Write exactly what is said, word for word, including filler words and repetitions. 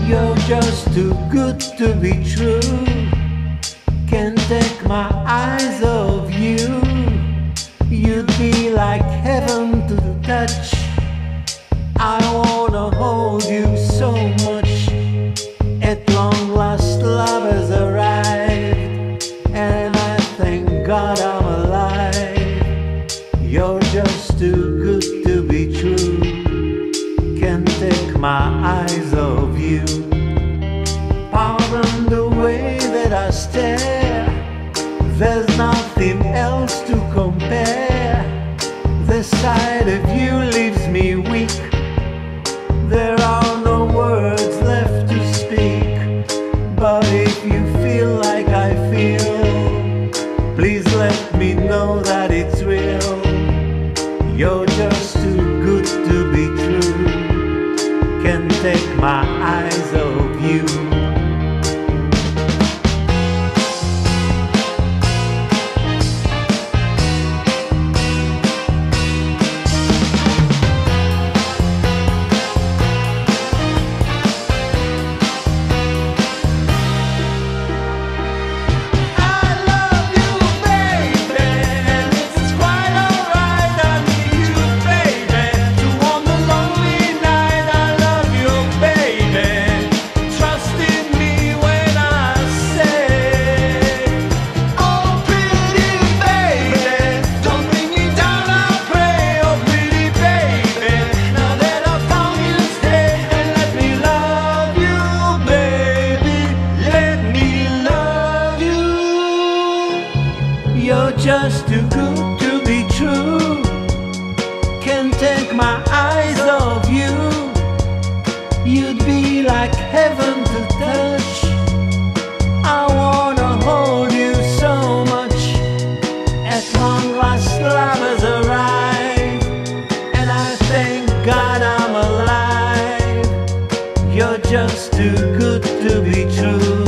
You're just too good to be true. Can't take my eyes off you. You'd be like heaven to the touch. I wanna hold you so much. At long last love has arrived, and I thank God I'm alive. You're just too good to be true. Can't take my eyes off you. Pardon the way that I stare. There's nothing else to compare. The sight of you leaves me weak. There are no words left to speak. But if you feel like I feel, please let me know that it's real. You're just too good to be true. Can't take my eyes off you. You're just too good to be true. Can't take my eyes off you. You'd be like heaven to touch. I wanna hold you so much. At long last love has arrived, and I thank God I'm alive. You're just too good to be true.